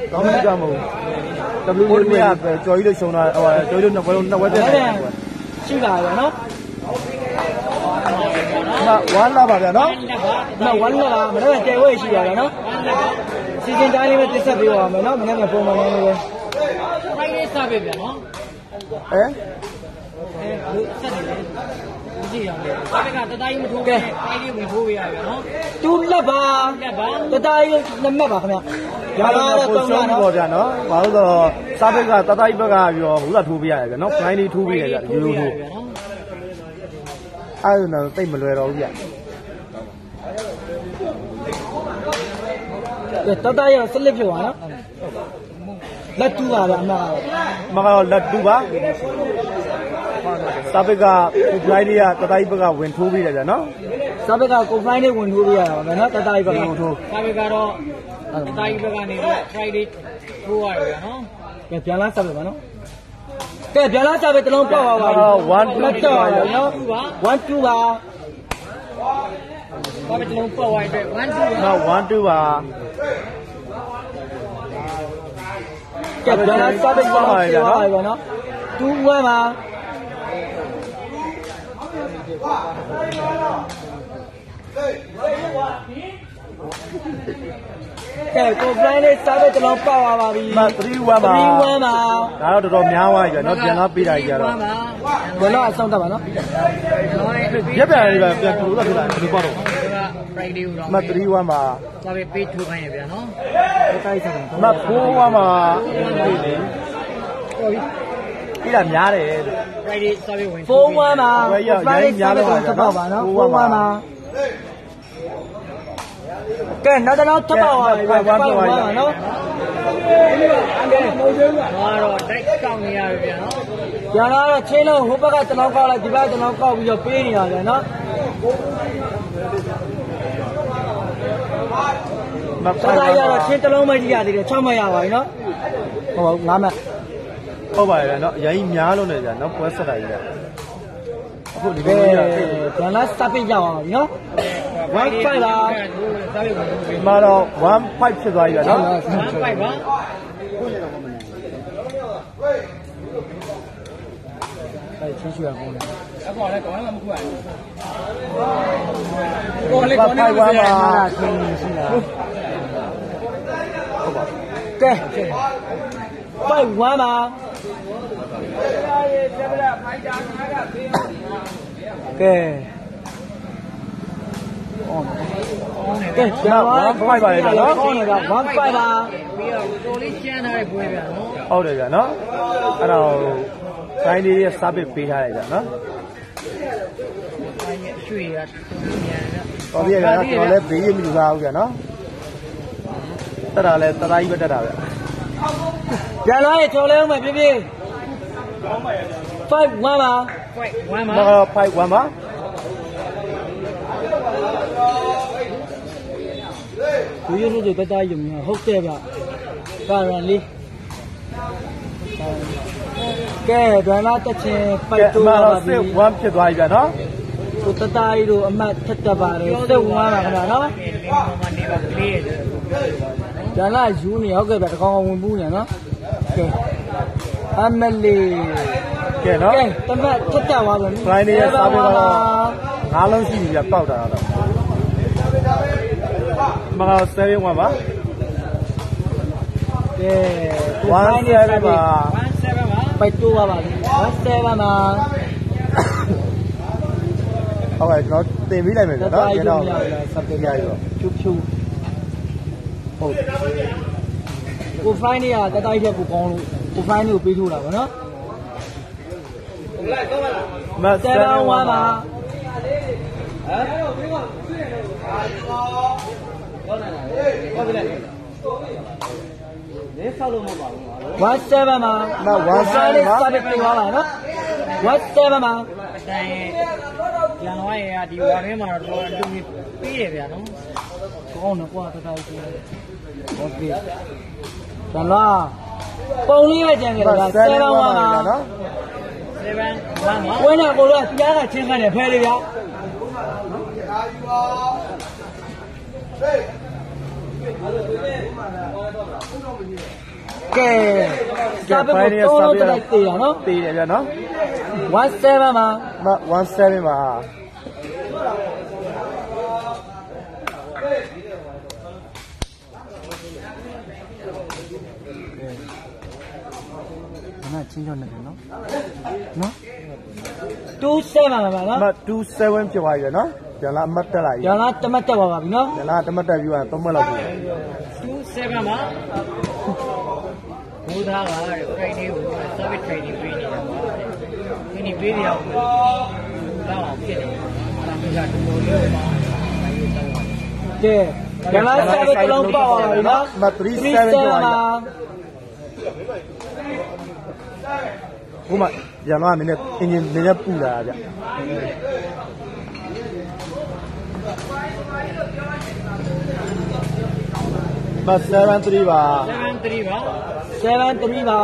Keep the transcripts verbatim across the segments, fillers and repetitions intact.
ကောင်းပြီကမဟုတ်ဘူး W လေးကကြော်ကြီးလို့ရှုံတာဟိုကြော်ကြီးလို့နှစ်ပွဲလုံးနှစ်ပွဲပြတ်တယ်ရှိပါရဲ့နော်မဝမ်းလာပါဗျာနော်မဝမ်းလာမနေ့ကတဲဝဲရှိရတယ်နော်စီစဉ်တိုင်းလေးပဲတစ်ဆက်ပေးပါမယ်နော်မနေ့ကပုံမှန်လေးပဲဖိုင်လေးစားပေးဗျာနော်ဟမ်အဲဆက်တယ်ကြည့်ရအောင်စားပေးကတတိုင်းမထိုးခဲ့ဖိုင်လေးဝင်ထိုးပေးရဗျာနော်တူလက်ပါလက်ပါတတိုင်းလက်မှတ်ပါခင်ဗျာဒါတော့ပုံစံပေါ့ဗျာနော်ဘာလို့ဆိုတော့စားပေးကတတိုင်းဘက်ကပြီးတော့ဘူးလာထိုးပေးရတယ်ဗျာနော်ဖိုင်လေးထိုးပေးရတယ်ဗျာရိုးရိုးထိုးအဲ့ဒါတော့တိတ်မလွယ်တော့ဘူးဗျာတတရစလစ်ဖြစ်သွားနော်လက်တူပါဗျအမမကတော့လက်တူပါစာပက်ကကိုဖိုင်းလေးကတတိုင်းဘက်ကဝင်ထိုးပေးတယ်ဗျာနော်စာပက်ကကိုဖိုင်းလေးဝင်ထိုးပေးရတာဗျာနော်တတိုင်းဘက်ကဝင်ထိုးစာပက်ကတော့တတိုင်းဘက်ကနေတော့ Friday ထိုးရတယ်ဗျာနော်ကဲပြန်လာစာပက်ပါနော်ကဲပြန်လာစာပက်တစ်လုံးပေါက်ပါပါ one two ပါနော်one twoပါဘာပဲတလုံးပေါက်သွားတဲ့one two နော်one twoပါကဲပြန်လာစာပက်ပေါက်ပါရနော်two oneပါကဲကိုဖိုင်းလေးစားတဲ့တလုံးပေါက်သွားပါပြီမthree oneပါ three oneပါဒါတော့တော်တော်များသွားပြီဗျာနော်ပြန်လာပေးတာကြီးကြတော့ဘယ်တော့အဆုံးတတ်ပါနော်ရက်ပြန်လေးပဲပြန်ထိုးတော့ဖြစ်လာတယ်ဘယ်လိုပေါ့တော့ Friday ဦးတော့မthree oneပါဒါပဲပေးထိုးခိုင်းရဗျာနော်တိုက်စားတယ်မfour oneပါပြီလေဟုတ်ပြီပြီးတာများတယ် Friday စားပြီးဝင်four oneပါ Friday များတော့ပါနော်four oneပါကဲနောက်တော့ထပ်ပါပါဗျာဘာပါပါနော်ဟာတော့တိုက်ကောက်နေရပြီဗျာနော်ကျန်တော့ချင်းလုံးဟိုဘက်ကတလုံးကောက်လိုက်ဒီဘက်ကတလုံးကောက်ပြီးတော့ပေးနေရဗျာနော်မပတ်တာရတော့ချင်းတလုံးမကြည့်ရသေးတယ်၆မှတ်ရပါပြီနော်ဟုတ်၅မှတ်ဟုတ်ပါရဲ့နော်အရင်များလို့နေကြနော်ပွဲဆက်တာကြီးကအခုဒီကနေ့ကျန်လာစပစ်ကြအောင်ပြီနော်one five ပါမှာတော့ one five ဖြစ်သွားပြီဗျာနော် one five ပါအဲ့ချင်းချူရအောင်လေအပေါ်လည်းကောင်းမှမခုရဘူးကောလည်းကောင်းနေပါလားချင်းရှိလားဟုတ်ပါကဲ five one ပါကဲကဲကျန်ပါ one five ပါလေဗျာနော် one five ပါပြီးတော့တိုးလေးကျန်းထားတဲ့ပွဲဗျာနော်ဟုတ်တယ်ဗျာနော်အဲ့တော့တိုင်းလေးရဲ့စားပစ်ပေးထားတယ်ဗျာနော်တိုင်းရဲ့ရွှေရမြန်ဗျာတော်ပြီဗျာကျွန်တော်လည်းဘေးရမလူစားဘူးဗျာနော်တက်တာလဲတသားကြီးပဲတက်တာဗျာပြန်လာရင်ကျော်လဲအောင်မယ်ပြပြ five one ပါ five one ပါတော့ five one ပါဒီရလို့တသားရုံနဲ့ဟုတ်တယ်ဗျကာရန်လေးကဲဒွန်လာတက်ချင်းပိုက်တိုးပါပြီ oneဖြစ်သွားပြီဗျာနော်ကိုတသားကြီးတို့အမှတ်ထက်တက်ပါတယ်စိတ်ဝင်ပါခင်ဗျာနော်နေပါကလေးရဲ့ဒွန်လာယူနေဟုတ်ကဲ့ဗျတကောင်ဝင်ပူးနေနော်ကဲအမလီကဲနော်ကဲတမတ်ထက်တက်သွားပြီ Friday ရဲ့စားပွဲတော့ငါးလုံးရှိပြီဗျပေါက်တာတော့မကseven oneပါကဲ one sevenပါ one sevenပါပိုက်တိုးပါပါone sevenပါဟုတ်ကဲ့ကျွန်တော်တင်ပြီးလိုက်မယ်ဗျာနော်ကျွန်တော်စပ်ပေးရရောဖြူဖြူဟုတ်ကိုဖိုင်းနေရတတိုက်ချက်ကိုကောင်းလို့ကိုဖိုင်းနေကိုပေးထိုးတာဗောနော်မseven oneပါဟမ်ဟုတ်တယ်ဟုတ်ပြီလေနေဆောက်လို့မပါဘူးone sevenပါမone sevenပါစပ်ပေးသွားပါနော်one sevenပါအတိုင်းရန်ဝါရဲ့ဒီဝါထဲမှာတော့အတူကြီးပေးတယ်ဗျာနော်ကောင်းတယ်ကွာတတိုက်ကြီးโอเคကျန်လာပုံလေးပဲကြံခဲ့တာseven oneပါနော်seven oneပါဝင်းနာကိုတော့ကြားကချင်းခံတယ်ဖဲလေးဗျာဟေးကဲစာပေကိုတော့တော့တိုက်သေးရနော်သေးတယ်ဗျနော် one seven မှာ one seven ပါနာချင်းကြောင်းနေတယ်နော်နော် two seven ပါဗျာနော် two seven ဖြစ်သွားပြီဗျနော်ပြန်လာအမှတ်တက်လာပြီပြန်လာတမတ်တက်ပါပါပြီနော်ပြန်လာတမတ်တက်ပြီးတော့သုံးမှတ်လောက်ပြီ two seven မှာဘုရားက training ကို service training ပေးနေတာပါဒီနေ့ပေးနေအောင်တော့အောင်ဖြစ်နေဒါကတော်တော်လေးပါကဲပြန်လာ service တလုံးပေါ့ပါပြီနော် three seven ဖြစ်သွားပြီဟိုမှာရန်တော့နည်းနည်းအင်ဂျင်နည်းနည်းပူလာဗျမseven threeပါ seven threeပါseven threeပါ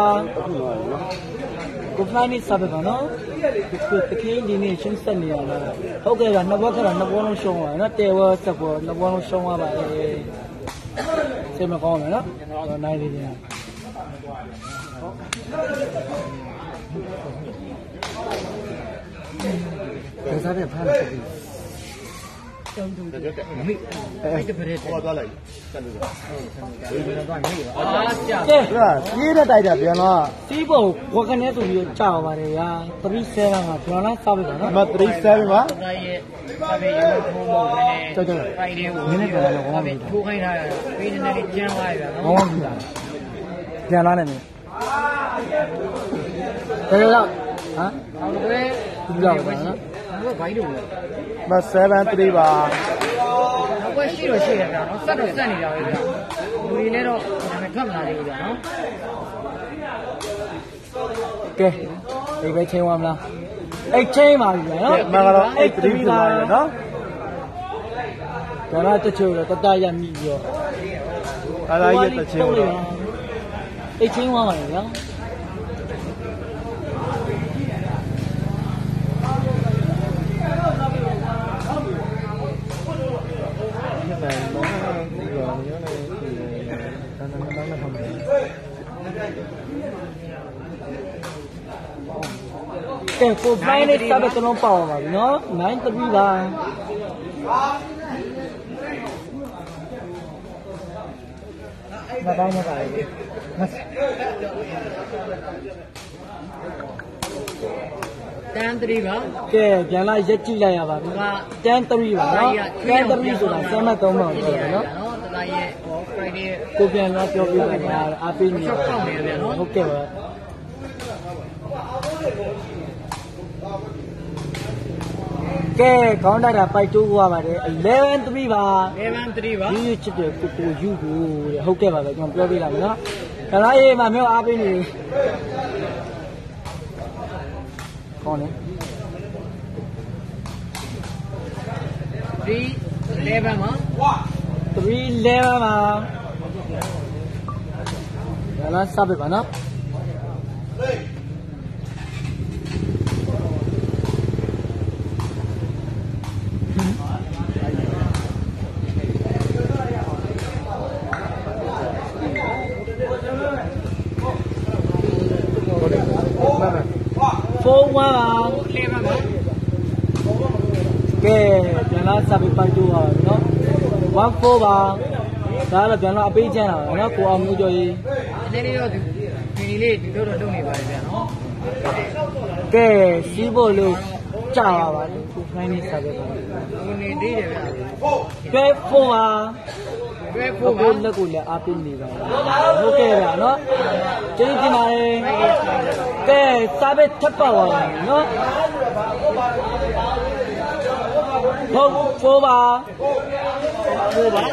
ကိုဖိုင်းနေစပ်ပါနော်ဒီတကင်းဒီနေ့ရှင်းဆက်နေရလားဟုတ်ကဲ့ကနှစ်ဘောခါနှစ်ဘောလုံးရှုံးသွားတယ်နော်တဲဝဆက်ဘောနှစ်ဘောလုံးရှုံးသွားပါလေစိတ်မကောင်းဘူးနော်နိုင်နေတယ်ဒါစားတဲ့ဖားလိုက်ပြီတုံးတုံးတဲ့မိအဲ့ဒါပြည့်တယ်ဟောသွားလိုက်ဆက်လို့ဟုတ်တယ်တော့မိပါအားကြာကဲပြေးတဲ့တိုက်တာပြန်တော့စီးဖို့ဝက်ကနေဆိုပြီးကြာပါတယ်ဗျာthree sevenကပြန်လာစားပြီပါနော်အမthree sevenပါဒါရဲ့ဒါပဲရုံးထုံးဖို့ပဲကြောက်ကြောက်ဖိုင်လေးကိုနည်းနည်းပြန်လာတော့ဟောပြီးထိုးခိုင်းထားတာပေးနေနေကျန်းသွားပြီဗျာနော်ဟောပြီလားပြန်လာနေတယ်ဒါတော့ဟမ်ဟုတ်တယ်ဒီလောက်ပါနော်ဘယ်ဘိုင်းလို့လဲမseven threeပါအကွက်ရှိတော့ရှိတယ်ဗျာနော်ဆက်တော့ဆက်နေတာပဲဗျာလူတွေလည်းတော့နာမည်ထွက်မလာသေးဘူးဗျာနော်ကဲဒီပဲချင်းသွားမလားအိတ်ချင်းပါပြီဗျာနော်မကတော့eight threeပါနော်ဒါတော့တချို့တော့တတရမိပြီးတော့အားလာရဲ့တချင်းတော့အိတ်ချင်းသွားပါလေဗျာကဲကိုဖိုင်းလေးစပ်တော့တော့ပေါ့ပါပြီနော်nine threeပါမတိုင်းမတိုင်းten threeပါကဲပြန်လာရက်ကြည့်လိုက်ရပါပြီten threeပါနော်ten threeဆိုတာဆမ်းမသုံးပါဘူးနော်နော်တသားရဲ့ Friday ကိုပြန်လာပြောပြပါလားအားပေးနေတယ်ဟုတ်ကဲ့ပါကဲခေါင်းတိုက်တာပိုက်တိုးသွားပါတယ်eleven threeပါeleven threeပါဒီချစ်တဲ့ကိုကိုယူကိုတဲ့ဟုတ်ကဲ့ပါပဲကျွန်တော်ပြောပြလိုက်နော်ခဏရေးမှာမျိုးအားပေးနေခေါင်းနေthree elevenပါthree elevenပါဒါလားစပ်ပါနော်four oneပါelevenပါကဲပြန်လာစပ်ပြီးပိုက်တိုးပါနော်one fourပါဒါလည်းပြန်လာအပေးချမ်းတာပါနော်ကိုအောင်မျိုးကျော်ကြီးဒီနေ့တော့ဒီနေ့လေးဒီလိုတော့လုပ်နေပါတယ်ဗျာနော်ကဲစီးဖို့လို့ကြာပါပါကိုဖိုင်းနေစပ်ပဲပါဒီနေ့သေးတယ်ဗျာကဲfourပါကဲfourပါလက်ကိုလည်းအားပေးနေပါဟုတ်ကဲ့ဗျာနော်ကျေးဇူးတင်ပါတယ်ကဲစားပဲထပ်ပါပါနော်ဟုတ်fourပါfourပါ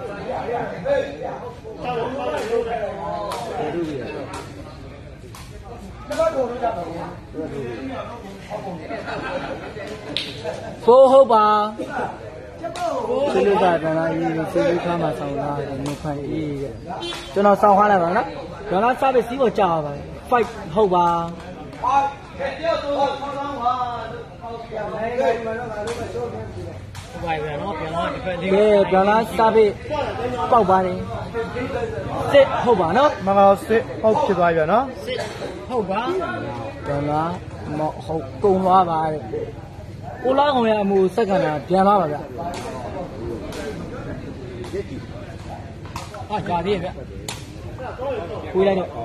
fourဟုတ်ပါစိတ်လို့တာကျွန်တော်အေးစိတ်လေးခါမှဆောင်းလာတယ်မြခိုင်အေးတဲ့ကျွန်တော်ဆောင်းထားလိုက်ပါနော်ကျွန်တော်စားပဲစီးပေါ်ကြာပါfiveဟုတ်ပါဟုတ်ပါဗျာနော်ပြန်တော့တစ်ဖက်လေးကဲပြန်လာစားပြီးပေါက်ပါတယ်စစ်ဟုတ်ပါနော်မင်္ဂလာစစ်ဟုတ်ဖြစ်သွားပြီနော်စစ်ဟုတ်ပါပြန်လာမဟုတ်ကုံသွားပါတဲ့ကိုလာကောင်ရဲ့အမှုစက္ကန့်တာပြန်လာပါဗျဟာကြာသေးရဲ့ဗျကိုလိုက်တော့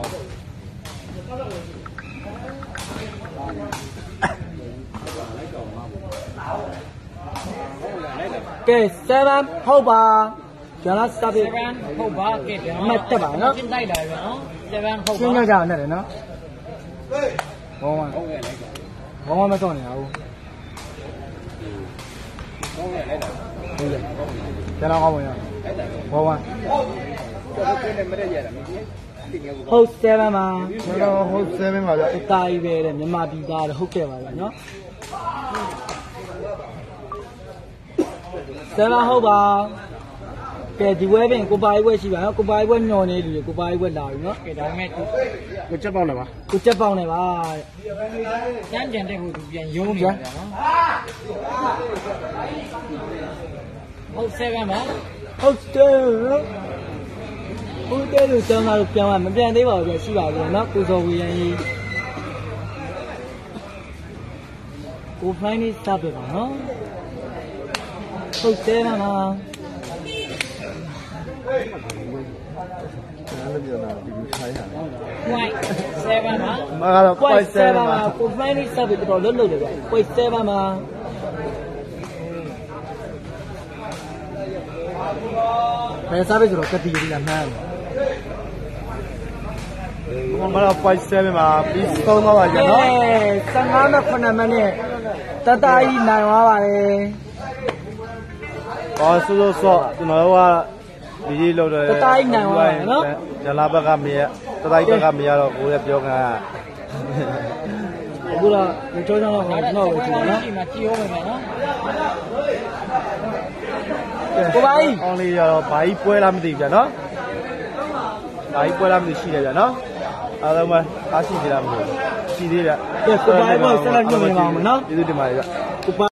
ကဲเซเว่นဟုတ်ပါပြန်လာစားပြီး seven ဟုတ်ပါကဲပြန်မတ်တက်ပါနော်ရှင်းလိုက်တာဗျာနော် seven ဟုတ်ရှင်းပါကြကြနဲ့တယ်နော်ဘောင်းဝမ်းဘောင်းဝမ်းမတော့နေဘူးဟုတ်ကဲ့ကျွန်တော်ကောင်းဝင်ရဘောင်းဝမ်းဟုတ်เซเว่นမှာကျွန်တော်ဟုတ်ဆယ်မင်းပါဗျအတားကြီးပဲတဲ့မြန်မာပြည်သားတဲ့ဟုတ်ကဲ့ပါဗျာနော်เซเว่นဟုတ်ပါကဲဒီဝဲပင်ကိုပါရေးဝဲရှိပါနော်ကိုပါရေးဝဲညော်နေလူကိုပါရေးဝဲလာပြီနော်ကဲဒါပေမဲ့သူကိုချက်ပေါက်နေပါကိုချက်ပေါင်းနေပါတဲ့ကျန်းကျန်တဲ့ဟိုသူပြန်ယုံနေတာဗျာနော်ဟုတ် seven ပါဟုတ်တယ်ဟုတ်တယ်လို့ကျောင်းသားတို့ပြောင်းမပြန်သေးပါဘူးပြရှိပါဘူးနော်ကိုစောဝေရန်ကြီးကိုဖိုင်းလေးစပ်ပြပါနော်ဟုတ်တယ်မှာ white seven ပါမကတော့ကွို point က်ဆဲ seven ပါပါကိုဖိုင်းလေးစပ်ပြတော်လွတ်လွတ်တယ်ဗျကွိုက်ဆဲပါမှာဘယ်စားပဲဆိုတော့ကတိရီလာမှန်းမကတော့ point seven ပါပြီးသုံးသွားပါကြနော်ဆယ်ငါးနဲ့ခုနှစ်မိနစ်တတကြီးနိုင်သွားပါတယ်ဟောဆိုဆိုဆိုကျွန်တော်တို့ကဒီကြီးလောက်တယ်ဇလာဘက်ကမရတတိုင်းဘက်ကမရတော့ကိုယ်လည်းပြောခံရအခုတော့ဒီချိုးချောင်းတော့ကျွန်တော်ကိုကြည့်နော်ဒီမှာကြည့်အောင်ပဲနော်ကိုပါကြီးအောင်လေးရတော့ဘာကြီးပွဲလားမသိဘူးဗျာနော်ဘာကြီးပွဲလားမသိရှိတယ်ဗျာနော်အားလုံးပဲအားရှိသေးလားမသိဘူးရှိသေးဗျာကဲကိုပါကြီးကိုဆက်လက်ညွှန်ပြပါမယ်နော်ကျေးဇူးတင်ပါတယ်ဗျာကိုပါ